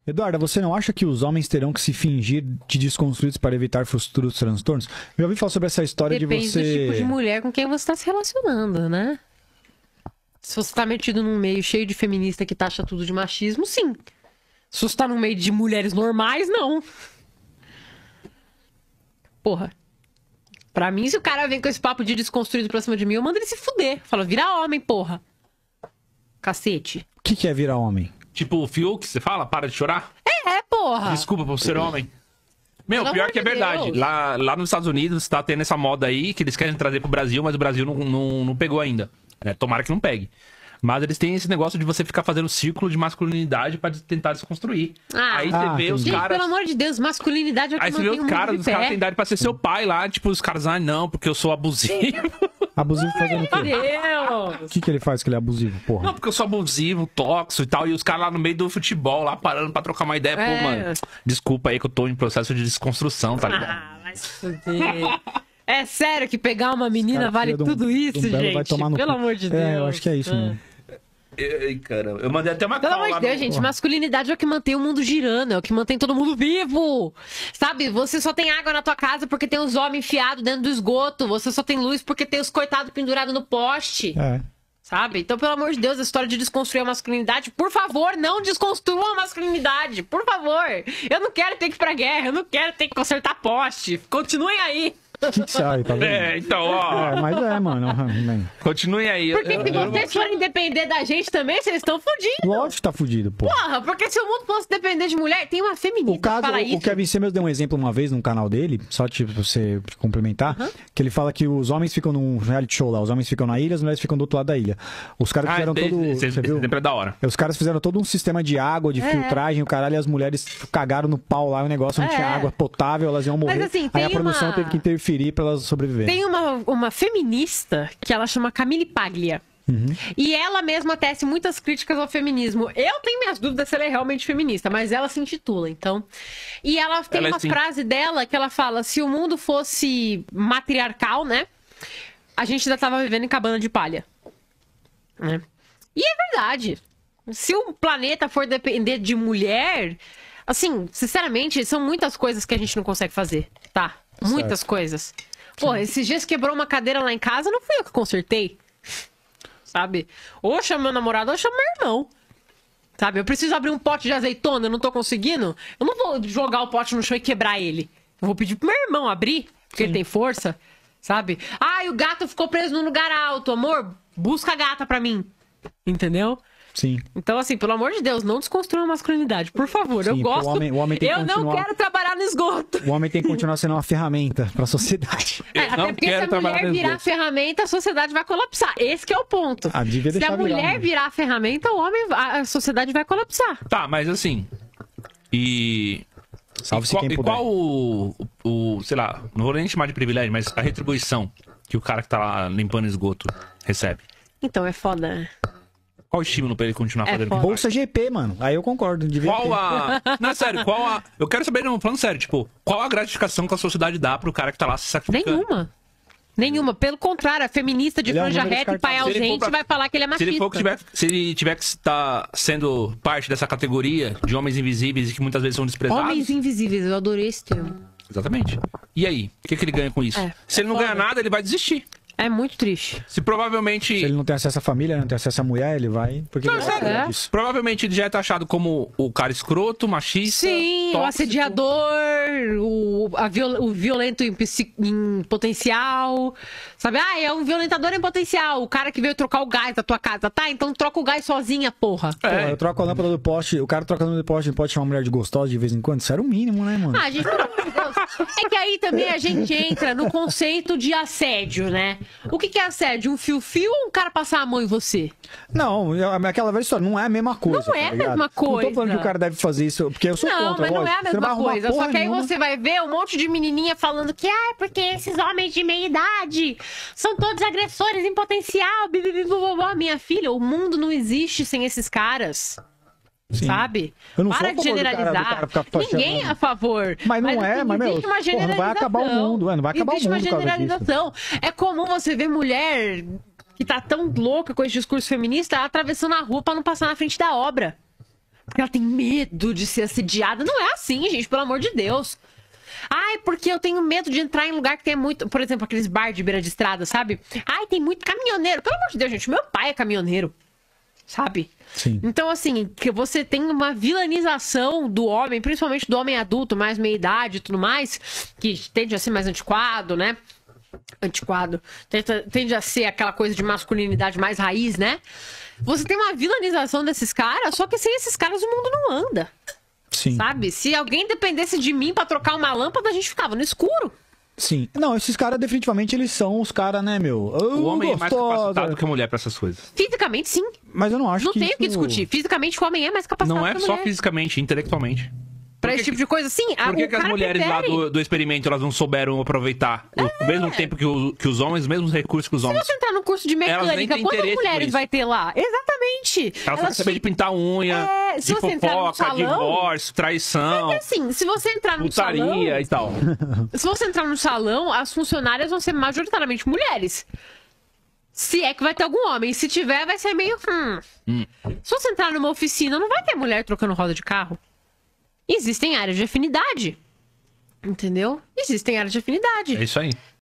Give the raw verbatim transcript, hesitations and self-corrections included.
Eduarda, você não acha que os homens terão que se fingir de desconstruídos para evitar futuros transtornos? Eu já ouvi falar sobre essa história Depende de você... do tipo de mulher com quem você está se relacionando, né? Se você tá metido num meio cheio de feminista que taxa tudo de machismo, sim. Se você tá num meio de mulheres normais, não. Porra. Pra mim, se o cara vem com esse papo de desconstruído pra cima de mim, eu mando ele se fuder. Fala, vira homem, porra. Cacete. O que, que é virar homem? Tipo o Fiuk, você fala? Para de chorar? É, porra. Desculpa por ser homem. Meu, Pelo pior amor que é de verdade. Deus. Lá, lá nos Estados Unidos tá tendo essa moda aí que eles querem trazer pro Brasil, mas o Brasil não, não, não pegou ainda. É, tomara que não pegue. Mas eles têm esse negócio de você ficar fazendo círculo de masculinidade pra tentar desconstruir. Ah. Aí você Ah, vê os Gente, caras... pelo amor de Deus, masculinidade é o que Aí você vê mantém os o mundo caras, de os caras pé. têm idade pra ser seu pai lá. Tipo, os caras, ah, não, porque eu sou abusivo. Abusivo fazendo o quê? Deus. O que, que ele faz que ele é abusivo, porra? Não, porque eu sou abusivo, tóxico e tal. E os caras lá no meio do futebol, lá parando pra trocar uma ideia. É. Pô, mano, desculpa aí que eu tô em processo de desconstrução, tá ligado? Ah, vai se fuder. É sério que pegar uma menina Cara, vale filha de um- tudo isso, de um belo gente? vai tomar no Pelo cu. amor de Deus. É, eu acho que é isso, Ah. mano. Ai, caramba. Eu mandei até uma Pelo call amor lá de Deus, no- gente, masculinidade é o que mantém o mundo girando, é o que mantém todo mundo vivo. Sabe, você só tem água na tua casa porque tem os homens enfiados dentro do esgoto. Você só tem luz porque tem os coitados pendurados no poste. É. Sabe? Então, pelo amor de Deus, a história de desconstruir a masculinidade, por favor, não desconstruam a masculinidade. Por favor. Eu não quero ter que ir pra guerra, eu não quero ter que consertar poste. Continuem aí. O que, que você acha, tá vendo? É, então, ó. É, mas é, mano. Man. Continuem aí. Porque Eu- se eu- vocês forem depender da gente também, vocês estão fodidos. Lógico que tá fudido, pô. Porra, porque se o mundo fosse depender de mulher, tem uma feminista O caso, que fala o isso. Kevin Samuels deu um exemplo uma vez num canal dele, só tipo pra você complementar, que ele fala que os homens ficam num reality show lá, os homens ficam na ilha, as mulheres ficam do outro lado da ilha. Os caras Ah, fizeram esse, todo, esse, você esse viu? exemplo é da hora. Os caras fizeram todo um sistema de água, de É. filtragem, o caralho, e as mulheres cagaram no pau lá, o negócio não É. tinha água potável, elas iam morrer. Mas, assim, Aí a tem produção uma- teve que interferir pra elas sobreviverem. Tem uma, uma feminista que ela chama Camille Paglia. Uhum. E ela mesma tece muitas críticas ao feminismo. Eu tenho minhas dúvidas se ela é realmente feminista, mas ela se intitula, então. E ela tem Ela é uma sim. frase dela que ela fala: se o mundo fosse matriarcal, né? A gente ainda tava vivendo em cabana de palha. Né? E é verdade. Se o planeta for depender de mulher, assim, sinceramente, são muitas coisas que a gente não consegue fazer, tá? Muitas coisas. Pô, esses dias quebrou uma cadeira lá em casa, não fui eu que consertei. Sabe? Ou eu chamo meu namorado, ou eu chamo meu irmão. Sabe? Eu preciso abrir um pote de azeitona, eu não tô conseguindo. Eu não vou jogar o pote no chão e quebrar ele. Eu vou pedir pro meu irmão abrir, porque ele tem força. Sabe? Ai, o gato ficou preso num lugar alto. Amor, busca a gata pra mim. Entendeu? Sim. Então, assim, pelo amor de Deus, não desconstrua a masculinidade, por favor. eu Sim, gosto. o homem- o homem tem que eu não continuar- quero trabalhar no esgoto. O homem tem que continuar sendo uma ferramenta pra sociedade. É, Eu até não porque se quero a trabalhar mulher no virar esgoto. ferramenta, a sociedade vai colapsar. Esse que é o ponto. Ah, devia se a deixar virar, mulher né? virar ferramenta, o homem, a a sociedade vai colapsar. Tá, mas assim. E. Salve-se e qual, quem e puder. qual o, o. Sei lá, não vou nem chamar de privilégio, mas a retribuição que o cara que tá lá limpando esgoto recebe? Então, é foda, né? Qual o estímulo pra ele continuar É fazendo foda. o que Bolsa G P, mano. Aí eu concordo. Devia Qual ter. a. Não, é sério, qual a. Eu quero saber, não, falando sério, tipo, qual a gratificação que a sociedade dá pro cara que tá lá se sacrificando? Nenhuma. Nenhuma. Pelo contrário, a feminista de Ele é um franja número reta e pai descartável. Se ele for ausente pra- vai falar que ele é Se machista. ele for que tiver, se ele tiver que estar sendo parte dessa categoria de homens invisíveis e que muitas vezes são desprezados. Homens invisíveis, eu adorei esse termo. Exatamente. E aí? O que, que ele ganha com isso? É, se ele não foda. ganha nada, ele vai desistir. É muito triste. Se provavelmente. Se ele não tem acesso à família, não tem acesso à mulher, ele vai. Porque Não, ele vai sério. cuidar É. disso. Provavelmente ele já é taxado como o cara escroto, machista. Sim, o tóxico. assediador, o, a viol- o violento em, psi- em potencial. Sabe? Ah, é um violentador em potencial. O cara que veio trocar o gás da tua casa. Tá, então troca o gás sozinha, porra. Pô, É. eu troco a lâmpada do poste, o cara troca a lâmpada do poste, não pode chamar uma mulher de gostosa de vez em quando? Isso era o mínimo, né, mano? Ah, gente, pelo amor de Deus. É que aí também a gente entra no conceito de assédio, né? O que, que é assédio? Um fio-fio ou um cara passar a mão em você? Não, é aquela velha história, não é a mesma coisa. Não é tá a ligado? mesma Não tô falando coisa. que o cara deve fazer isso, porque eu sou Não, contra, mas não é lógico. a Você vai mesma arrumar coisa. porra Só que aí nenhuma. você vai ver um monte de menininha falando que, ah, porque esses homens de meia idade são todos agressores em potencial. bibibi, bobobó. Minha filha, o mundo não existe sem esses caras. Sim. Sabe? Eu não sou Para a de favor do cara- do generalizar. cara ficar Ninguém é chamando. a favor. Mas não é, assim, mas, meu, existe uma porra, não vai acabar o generalização. mundo, é, não vai acabar o existe mundo uma por causa generalização. É comum você ver mulher que tá tão louca com esse discurso feminista atravessando a rua pra não passar na frente da obra. porque ela tem medo de ser assediada. Não é assim, gente, pelo amor de Deus. Ai, porque eu tenho medo de entrar em lugar que tem muito... Por exemplo, aqueles bar de beira de estrada, sabe? Ai, tem muito caminhoneiro. Pelo amor de Deus, gente, meu pai é caminhoneiro. Sabe? Sim. Então, assim, que você tem uma vilanização do homem, principalmente do homem adulto, mais meia-idade e tudo mais, que tende a ser mais antiquado, né? Antiquado. Tende, tende a ser aquela coisa de masculinidade mais raiz, né? Você tem uma vilanização desses caras, só que sem esses caras o mundo não anda. Sim. Sabe? Se alguém dependesse de mim pra trocar uma lâmpada, a gente ficava no escuro. Sim. Não, esses caras definitivamente eles são os caras, né, meu? O homem é mais Gostosa. capacitado que a mulher pra essas coisas. Fisicamente, sim. Mas eu não acho Não que tem o isso... que discutir. Fisicamente, o homem é mais capacitado Não é que a só mulher. fisicamente, intelectualmente. Pra esse tipo de coisa, sim. Por que, que as mulheres lá do, do experimento elas não souberam aproveitar o mesmo tempo que, o, que os homens, os mesmos recursos que os Se homens? você entrar no curso de Elas nem mecânica, têm quantas interesse por mulheres isso. vai ter lá? Exatamente. Elas vão saber de pintar unha, É, se de você entrar no fofoca, salão- divórcio, traição, É assim, se você entrar no salão... putaria e tal. Se você entrar no salão, as funcionárias vão ser majoritariamente mulheres. Se é que vai ter algum homem. Se tiver, vai ser meio... Hum. Hum. Se você entrar numa oficina, não vai ter mulher trocando roda de carro. Existem áreas de afinidade. Entendeu? Existem áreas de afinidade. É isso aí.